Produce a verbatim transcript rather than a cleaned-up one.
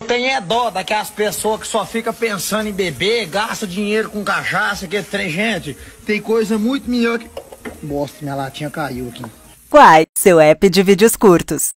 Tem é dó daquelas pessoas que só fica pensando em beber, gasta dinheiro com cachaça, que tem gente, tem coisa muito melhor que... Bosta, minha latinha caiu aqui. Quai, seu app de vídeos curtos.